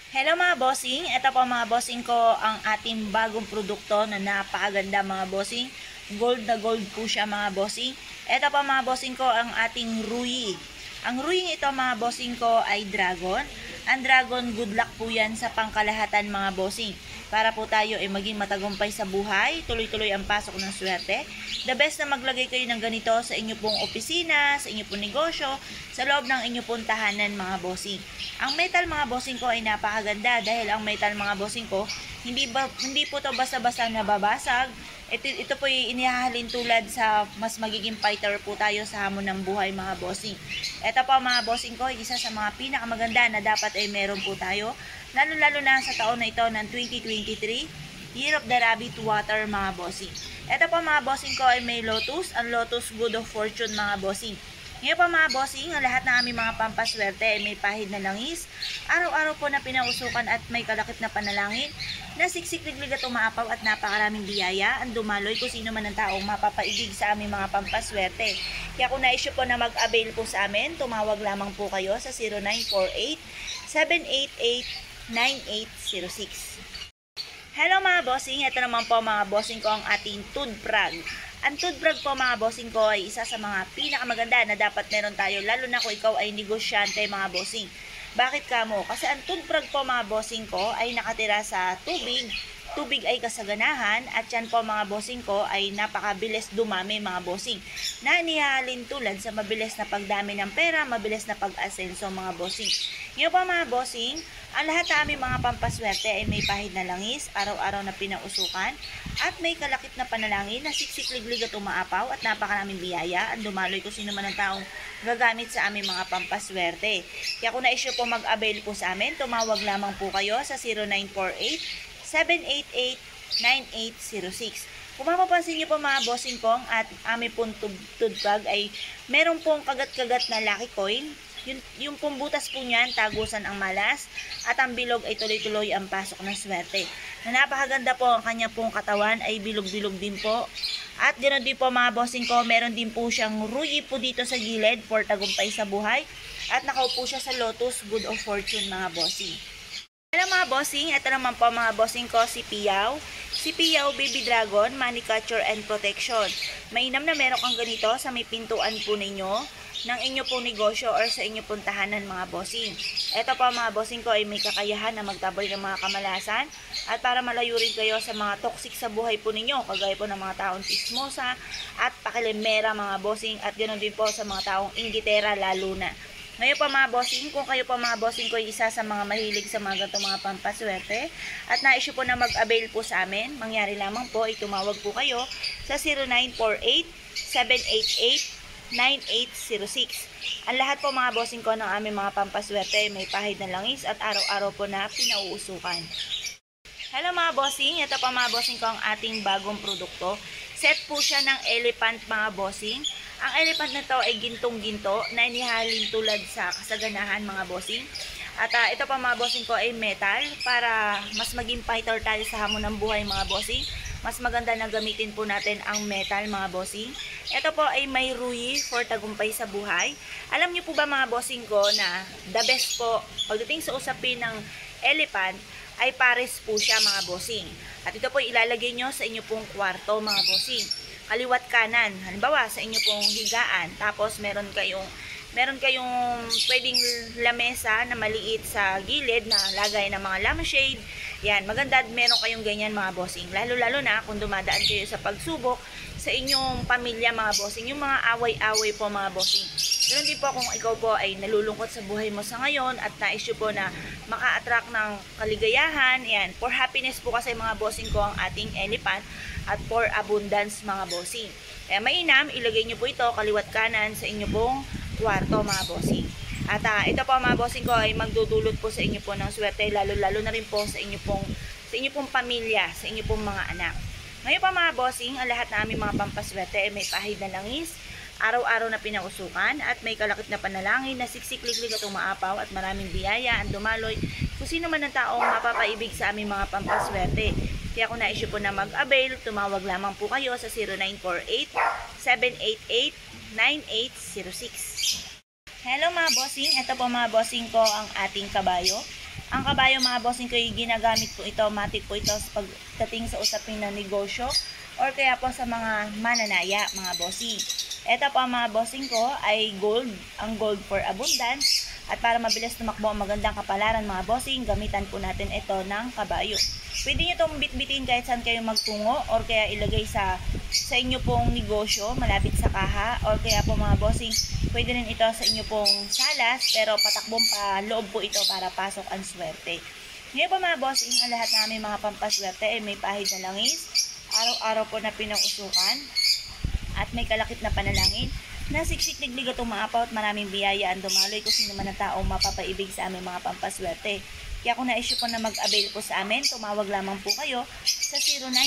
Hello mga bossing, ito po mga bossing ko ang ating bagong produkto na napakaganda mga bossing. Gold na gold po siya mga bossing. Ito po mga bossing ko ang ating Ruyi. Ang Ruyi ito mga bossing ko ay dragon. Ang dragon, good luck po yan sa pangkalahatan mga bossing. Para po tayo ay maging matagumpay sa buhay, tuloy-tuloy ang pasok ng swerte. The best na maglagay kayo ng ganito sa inyo pong opisina, sa inyo pong negosyo, sa loob ng inyo pong tahanan mga bossing. Ang metal mga bossing ko ay napakaganda dahil ang metal mga bossing ko, hindi po to basta-basta nababasag. Ito po yung inihahalin tulad sa mas magiging fighter po tayo sa hamon ng buhay mga bossing. Ito po mga bossing ko, isa sa mga pinakamaganda na dapat ay meron po tayo. Lalo-lalo na sa taon na ito ng 2023, Year of the Rabbit Water mga bossing. Ito po mga bossing ko ay may lotus, ang lotus good of fortune mga bossing. Ngayon po mga bossing, ang lahat ng aming mga pampaswerte ay may pahid na langis. Araw-araw po na pinausukan at may kalakip na panalangin na siksik-liglig at umaapaw at napakaraming biyaya ang dumaloy kung sino man ang taong mapapaibig sa aming mga pampaswerte. Kaya kung na-issue po na mag-avail po sa amin, tumawag lamang po kayo sa 0948-788-9806. Hello mga bossing, ito naman po mga bossing ko ang ating toothbrag. Ang toothbrag po mga bossing ko ay isa sa mga pinakamaganda na dapat meron tayo, lalo na kung ikaw ay negosyante mga bossing. Bakit kamo? Kasi ang toothbrag po mga bossing ko ay nakatira sa tubig. Tubig ay kasaganahan at yan po mga bossing ko ay napakabilis dumami mga bossing. Na inihalin tulad sa mabilis na pagdami ng pera, mabilis na pag-asenso mga bossing. Ngayon po mga bossing, ang lahat na aming mga pampaswerte ay may pahid na langis, araw-araw na pinausukan, at may kalakip na panalangin na siksik-liglig at umaapaw at napakaraming biyaya ang dumaloy kung sino man ang taong gagamit sa aming mga pampaswerte. Kaya kung na-issue po mag-avail po sa amin, tumawag lamang po kayo sa 0948-788-9806. Kung mapapansin niyo po mga bossing ko, at aming pong toothbag ay meron pong kagat-kagat na lucky coin. Yung pong butas po niyan, tagusan ang malas, at ang bilog ay tuloy-tuloy ang pasok ng swerte. Na napakaganda po ang kanya pong katawan ay bilog-bilog din po. At ganoon din po mga bossing ko, meron din po siyang ruyi po dito sa gilid for tagumpay sa buhay. At nakaupo siya sa lotus, good of fortune mga bossing. Hello mga bossing, ito naman po mga bossing ko si Piyaw. Si Piyaw Baby Dragon, Money Catcher and Protection. Mainam na meron kang ganito sa may pintuan po ninyo ng inyo pong negosyo or sa inyo pong tahanan mga bossing. Ito po mga bossing ko ay may kakayahan na magtaboy ng mga kamalasan at para malayo rin kayo sa mga toxic sa buhay po ninyo, kagaya po ng mga taong tismosa at pakilimera mga bossing, at ganoon din po sa mga taong inggitera lalo na. Ngayon pa mga bossing, kung kayo pa mga bossing ko ay isa sa mga mahilig sa mga ganitong mga pampaswerte at na-issue po na mag-avail po sa amin, mangyari lamang po ay tumawag po kayo sa 0948-788-9806. Ang lahat po mga bossing ko ng aming mga pampaswerte may pahid na langis at araw-araw po na pinauusukan. Hello mga bossing, ito pa mga bossing ko ang ating bagong produkto. Set po siya ng elephant mga bossing. Ang elephant na to ay gintong-ginto na inihalin tulad sa kasaganahan mga bossing. At ito pa mga bossing ko ay metal para mas maging fighter tayo sa hamon ng buhay mga bossing. Mas maganda na gamitin po natin ang metal mga bossing. Ito po ay may ruyi for tagumpay sa buhay. Alam niyo po ba mga bossing ko na the best po pagdating sa usapin ng elephant ay pares po siya mga bossing. At ito po ilalagay nyo sa inyo pong kwarto mga bossing. Kaliwat kanan, halimbawa sa inyo pong higaan, tapos meron kayong pwedeng lamesa na maliit sa gilid na lagay ng mga lampshade. Yan, maganda meron kayong ganyan mga bossing. Lalo-lalo na kung dumadaan kayo sa pagsubok sa inyong pamilya mga bossing, yung mga away-away po mga bossing. Ganoon din po kung ikaw po ay nalulungkot sa buhay mo sa ngayon at na-issue po na maka-attract ng kaligayahan. Yan, for happiness po kasi mga bossing ko ang ating elephant at for abundance mga bossing. Kaya mainam, ilagay nyo po ito kaliwat kanan sa inyo pong kwarto mga bossing. At ito po mga bossing ko ay magdudulot po sa inyo po ng swerte, lalo-lalo na rin po sa inyo pong pamilya, sa inyo pong mga anak. Ngayon pa mga bossing, ang lahat na aming mga pampaswerte ay may pahid na langis, araw-araw na pinausukan at may kalakip na panalangin na siksik-liglig at umaapaw at maraming biyaya ang dumaloy kung sino man ang taong mapapaibig sa aming mga pampaswerte. Kaya kung na-issue po na mag-avail, tumawag lamang po kayo sa 0948-788-9806. Hello mga bossing, ito po mga bossing ko ang ating kabayo. Ang kabayo mga bossing ko, ginagamit po ito, matik po ito sa pagdating sa usapin ng negosyo or kaya po sa mga mananaya mga bossing. Ito po mga bossing ko ay gold, ang gold for abundance. At para mabilis tumakbo ang magandang kapalaran mga bossing, gamitan po natin ito ng kabayo. Pwede nyo itong bitbitin kahit saan kayo magtungo or kaya ilagay sa inyo pong negosyo, malapit sa kaha, or kaya po mga bossing, pwede rin ito sa inyo pong salas, pero patakbong pa loob po ito para pasok ang swerte. Ngayon po mga bossing, ang lahat namin mga pampaswerte ay may pahid na langis, araw-araw po na pinausukan, at may kalakip na panalangin, na siksik-liglig at umaapaw at maraming biyaya ang dumaloy kung sino man ang taong mapapaibig sa aming mga pampaswerte. Kaya kung na-issue po na mag-avail po sa amin, tumawag lamang po kayo sa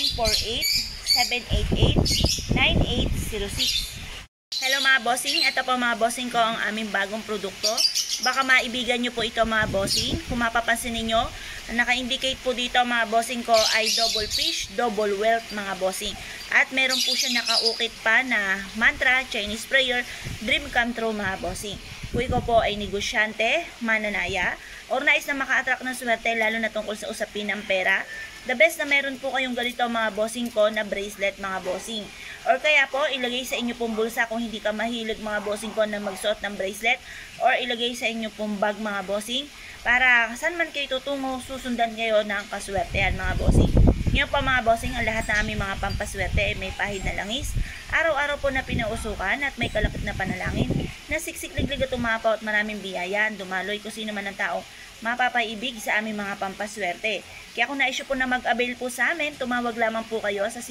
0948-788-9806. Hello mga bossing, ito po mga bossing ko ang aming bagong produkto. Baka maibigan nyo po ito mga bossing. Kung mapapansin ninyo, naka-indicate po dito mga bossing ko ay double fish, double wealth mga bossing. At meron po siya nakaukit pa na mantra, Chinese prayer, dream come true mga bossing. Kung ikaw po ay negosyante, mananaya, or nais na maka-attract ng swerte lalo na tungkol sa usapin ng pera, the best na meron po kayong ganito mga bossing ko na bracelet mga bossing. Or kaya po ilagay sa inyo pong bulsa kung hindi ka mahilig mga bossing ko na magsuot ng bracelet, or ilagay sa inyo pong bag mga bossing para saan man kayo tutungo, susundan kayo ng kaswertehan mga bossing. Ngayon pa mga bossing, ang lahat na aming mga pampaswerte ay may pahid na langis, araw-araw po na pinausukan at may kalakip na panalangin, na siksik-liglig at umapaw at maraming biyaya, dumaloy kung sino man ang tao mapapaibig sa aming mga pampaswerte. Kaya kung na-issue po na mag-avail po sa amin, tumawag lamang po kayo sa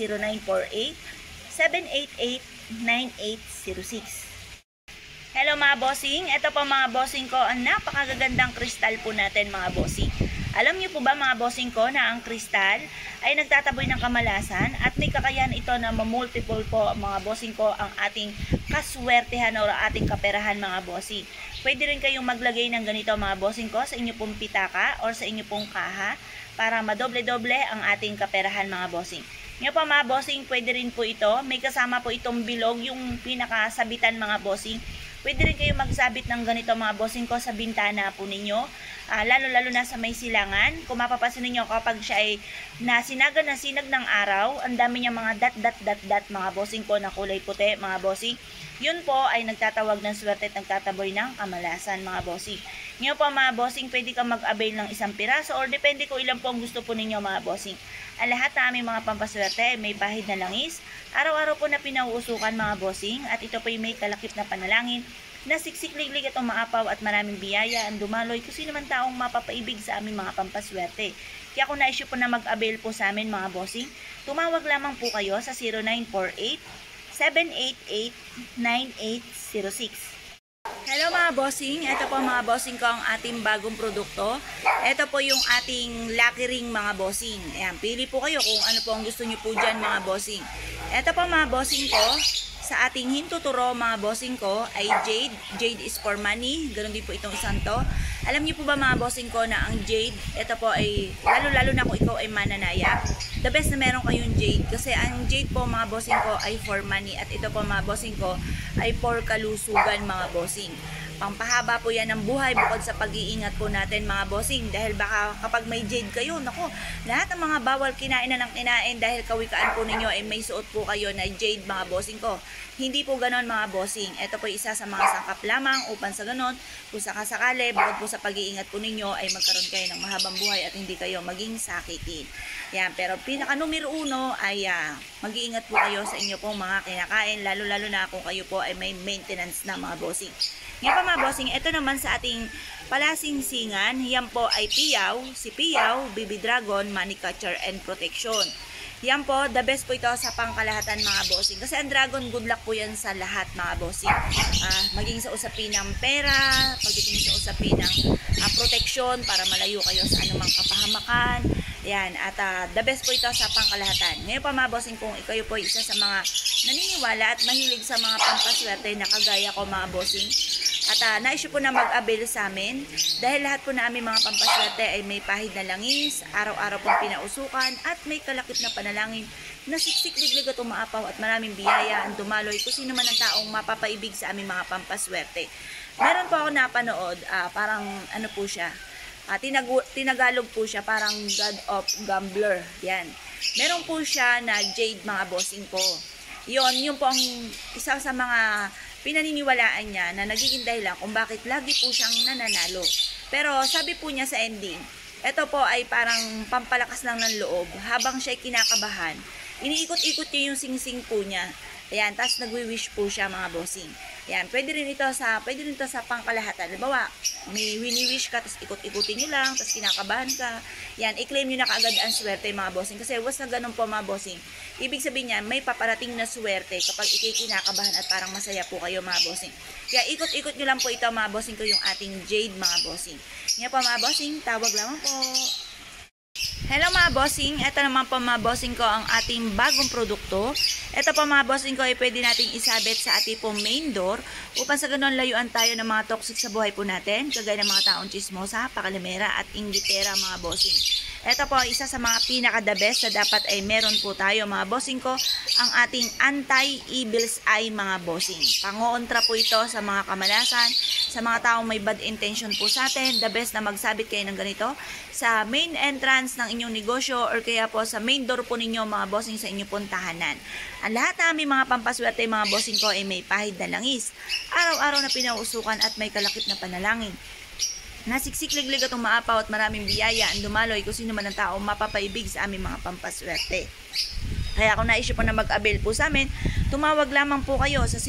0948-788-9806. Hello mga bossing, ito po mga bossing ko, ang napakagagandang kristal po natin mga bossing. Alam niyo po ba mga bossing ko na ang kristal ay nagtataboy ng kamalasan at may kakayahan ito na mamultiple po mga bossing ko ang ating kaswertehan o ating kaperahan mga bossing. Pwede rin kayong maglagay ng ganito mga bossing ko sa inyo pong pitaka or sa inyo pong kaha para madoble-doble ang ating kaperahan mga bossing. Ngayon po mga bossing, pwede rin po ito, may kasama po itong bilog, yung pinakasabitan mga bossing. Pwede rin kayo magsabit ng ganito mga bossing ko sa bintana po ninyo, lalo-lalo na sa may silangan. Kung mapapansin ninyo kapag siya ay sinag ng araw, ang dami niya mga dot mga bossing ko na kulay puti mga bossing. Yun po ay nagtatawag ng swerte at nagtataboy ng kamalasan mga bossing. Ngayon po mga bossing, pwede ka mag-avail ng isang piraso or depende kung ilan po ang gusto po ninyo mga bossing. Ang lahat na aming mga pampaswerte may pahid na langis, araw-araw po na pinauusukan mga bossing, at ito po ay may kalakip na panalangin na siksik-liglig at umaapaw at maraming biyaya ang dumaloy kung sino man taong mapapaibig sa aming mga pampaswerte. Kaya kung na-issue po na mag-avail po sa amin mga bossing, tumawag lamang po kayo sa 0948-788-9806. Hello mga bossing, ito po mga bossing ko ang ating bagong produkto. Ito po yung ating lucky ring mga bossing. Ayan, pili po kayo kung ano po ang gusto nyo po dyan mga bossing. Ito po mga bossing ko, sa ating hintuturo mga bossing ko ay jade. Jade is for money, ganoon din po itong isang to. Alam niyo po ba mga bossing ko na ang jade, ito po ay, lalo-lalo na kung ikaw ay mananaya, the best na meron kayong jade. Kasi ang jade po mga bossing ko ay for money, at ito po mga bossing ko ay for kalusugan mga bossing. Pampahaba po yan ng buhay bukod sa pag-iingat po natin mga bossing. Dahil baka kapag may jade kayo, naku, lahat ng mga bawal kinain na ng kinain dahil kawikaan po ninyo ay may suot po kayo na jade mga bossing ko. Hindi po ganon mga bossing. Ito po isa sa mga sangkap lamang upang sa ganon, kung sakasakali, bukod po sa pag-iingat po ninyo ay magkaroon kayo ng mahabang buhay at hindi kayo maging sakitin. Yan, pero pinaka numero 1 ay mag-iingat po kayo sa inyo pong mga kinakain, lalo-lalo na kung kayo po ay may maintenance na mga bossing. Ngayon pa mga bossing, ito naman sa ating palasingsingan, yan po ay piyaw, si piyaw, baby dragon, money catcher and protection. Yan po, the best po ito sa pangkalahatan mga bossing. Kasi ang dragon, good luck po yan sa lahat mga bossing. Maging sa usapin ng pera, pagdating sa usapin ng protection para malayo kayo sa anumang kapahamakan. Yan, at the best po ito sa pangkalahatan. Ngayon pa mga bossing, kung ikaw po isa sa mga naniniwala at mahilig sa mga pampaswerte na kagaya ko mga bossing, at na-issue po na mag-avail sa amin dahil lahat po na aming mga pampaswerte ay may pahid na langis, araw-araw pong pinausukan at may kalakip na panalangin na siksik-liglig at umaapaw at maraming biyaya ang dumaloy kung sino man ang taong mapapaibig sa aming mga pampaswerte. Meron po ako napanood, parang ano po siya, Tinagalog po siya, parang God of Gambler. Yan. Meron po siya na jade mga bossing ko. Yun po ang isa sa mga pinaniniwalaan niya na nagiging dahilan kung bakit lagi po siyang nananalo. Pero sabi po niya sa ending, ito po ay parang pampalakas lang ng loob. Habang siya'y kinakabahan, iniikot-ikot niya yung singsing po niya. Ayan, tapos nagwi-wish po siya mga bossing. Ayan, pwede rin ito sa pangkalahatan. Halimbawa, may wini-wish ka, tapos ikot-ikutin nyo lang, tapos kinakabahan ka. Ayan, i-claim nyo na kaagad ang swerte mga bossing. Kasi was na ganun po mga bossing. Ibig sabihin niya, may paparating na swerte kapag kinakabahan at parang masaya po kayo mga bossing. Kaya ikot-ikot nyo lang po ito mga bossing ko, yung ating jade mga bossing. Ngayon po mga bossing, tawag lamang po. Hello mga bossing, ito naman po mga bossing ko ang ating bagong produkto. Ito po mga bossing ko ay pwede nating isabit sa ating pong main door upang sa ganun layuan tayo ng mga toxic sa buhay po natin, kagaya ng mga taong chismosa, pakalimera at inggitera mga bossing. Ito po isa sa mga pinaka-the best na dapat ay meron po tayo mga bossing ko, ang ating anti-evil's eye mga bossing. Pangontra po ito sa mga kamalasan, sa mga taong may bad intention po sa atin. The best na magsabit kayo ng ganito sa main entrance ng inyong negosyo or kaya po sa main door po ninyo mga bossing sa inyong pong tahanan. Ang lahat na aming mga pampaswerte mga bossing ko ay may pahid na langis, araw-araw na pinausukan at may kalakip na panalangin. Nasiksik-liglig at umaapaw at maraming biyaya ang dumaloy kung sino man ang tao mapapaibig sa aming mga pampaswerte. Kaya kung naisip po na mag-avail po sa amin, tumawag lamang po kayo sa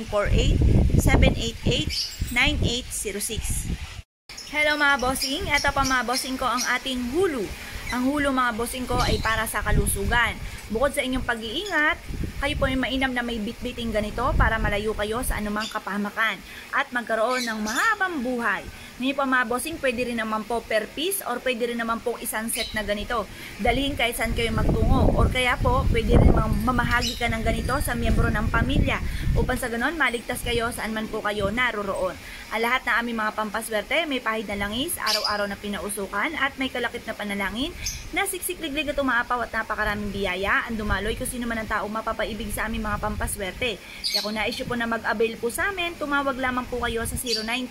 0948-788-9806. Hello mga bossing, ito pa mga bossing ko ang ating Hulu. Ang Hulu mga bossing ko ay para sa kalusugan. Bukod sa inyong pag-iingat, kayo po ay mainam na may bit-biting ganito para malayo kayo sa anumang kapahamakan at magkaroon ng mahabang buhay. Ngayon po mga bossing, pwede rin naman po per piece or pwede rin naman po isang set na ganito. Dalhin kahit saan kayo magtungo or kaya po pwede rin mamahagi ka ng ganito sa miyembro ng pamilya upang sa ganon maligtas kayo saan man po kayo naroroon. Ang lahat na aming mga pampaswerte may pahid na langis, araw-araw na pinausukan at may kalakip na panalangin na siksik-liglig at umaapaw at napakaraming biyaya ang dumaloy kung sino man ang tao mapapaibig sa aming mga pampaswerte. Kaya kung na-issue po na mag-avail po sa amin, tumawag lamang po kayo sa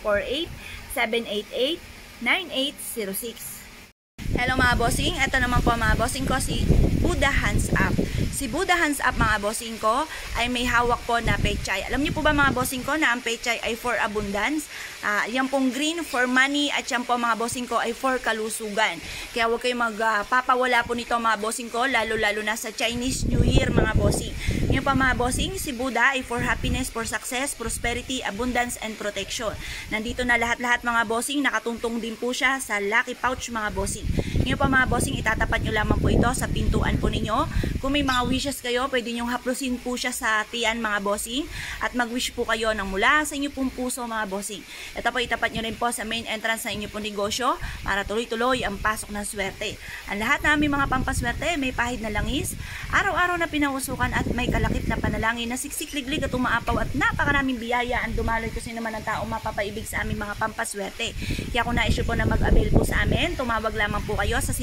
0948-788-9806. Hello mga bossing, ito naman po mga bossing ko si Buddha Hands Up. Si Buddha Hands Up mga bossing ko ay may hawak po na pechay. Alam niyo po ba mga bossing ko na ang pechay ay for abundance? Yan pong green for money at yan po mga bossing ko ay for kalusugan. Kaya huwag kayong magpapawala po nito mga bossing ko, lalo-lalo na sa Chinese New Year mga bossing. Yan po mga bossing, si Buddha ay for happiness, for success, prosperity, abundance, and protection. Nandito na lahat-lahat mga bossing, nakatuntong din po siya sa lucky pouch mga bossing. Ngayon po mga bossing, itatapat nyo lamang po ito sa pintuan po ninyo. Kung may mga wishes kayo, pwede nyong haplusin po siya sa tiyan mga bossing at mag-wish po kayo ng mula sa inyo pong puso mga bossing. Ito po itapat nyo rin po sa main entrance ng inyo pong negosyo para tuloy-tuloy ang pasok ng swerte. Ang lahat na aming mga pampaswerte may pahid na langis, araw-araw na pinausukan at may kalakip na panalangin na siksik-liglig at umaapaw at napakaraming biyaya ang dumaloy kung sino man ang tao mapapaibig sa aming mga pampaswerte. Kaya kung na-issue po na mag-avail po sa amin, tumawag lamang po kayo sa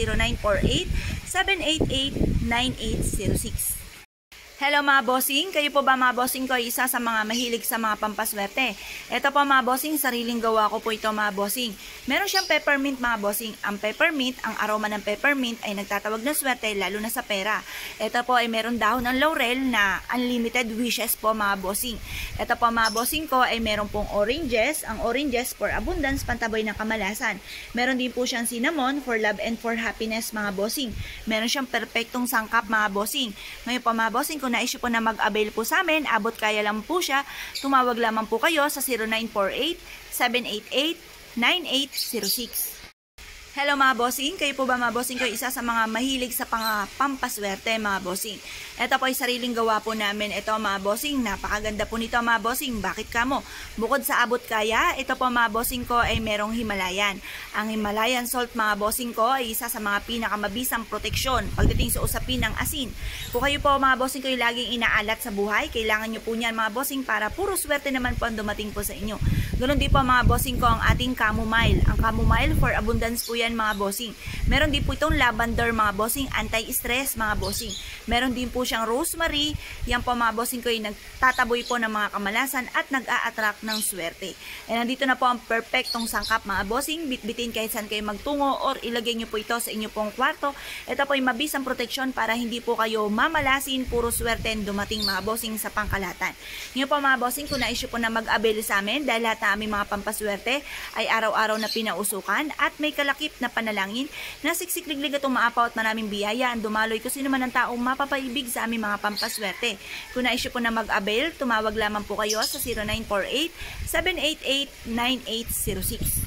0948-788-9806. Hello mga bossing, kayo po ba mga bossing ko ay isa sa mga mahilig sa mga pampaswerte? Ito po mga bossing, sariling gawa ko po ito mga bossing. Meron siyang peppermint mga bossing. Ang peppermint, ang aroma ng peppermint ay nagtatawag ng swerte lalo na sa pera. Ito po ay meron dahon ng laurel na unlimited wishes po mga bossing. Ito po mga bossing ko ay meron pong oranges. Ang oranges for abundance, pantaboy ng kamalasan. Meron din po siyang cinnamon for love and for happiness mga bossing. Meron siyang perpektong sangkap mga bossing. Ngayon po mga bossing, kung na-issue po na mag-avail po sa amin, abot kaya lang po siya, tumawag lamang po kayo sa 0948-788-9806. Hello mga bossing, kayo po ba mga bossing ko isa sa mga mahilig sa pampaswerte mga bossing? Ito po ay sariling gawa po namin. Ito mga bossing, napakaganda po nito mga bossing. Bakit kamo? Bukod sa abot kaya, ito po mga bossing ko ay merong Himalayan. Ang Himalayan salt mga bossing ko ay isa sa mga pinakamabisang proteksyon pagdating sa usapin ng asin. Kung kayo po mga bossing ko ay laging inaalat sa buhay, kailangan nyo po niyan mga bossing para puro swerte naman po ang dumating po sa inyo. Ganun din po mga bossing ko ang ating chamomile. Ang chamomile for abundance po yan mga bossing. Meron din po itong lavender mga bossing, anti-stress mga bossing. Meron din po siyang rosemary. Yan po mga bossing ko yung nagtataboy po ng mga kamalasan at nag-a-attract ng swerte. And nandito na po ang perfectong sangkap mga bossing. Bitbitin kahit saan kayo magtungo or ilagay nyo po ito sa inyo pong kwarto. Ito po yung mabisang proteksyon para hindi po kayo mamalasin, puro swerte dumating mga bossing sa pangkalatan. Ngayon po mga bossing, kung na-issue po na mag-avail sa amin dahil lahat na aming mga pampaswerte ay araw-araw na pinausukan at may kalakip na panalangin na siksikliglig at umaapaw at maraming biyaya ang dumaloy kung sino man ang taong mapapaibig sa aming mga pampaswerte. Kung na-issue po na mag-avail, tumawag lamang po kayo sa 0948-788-9806.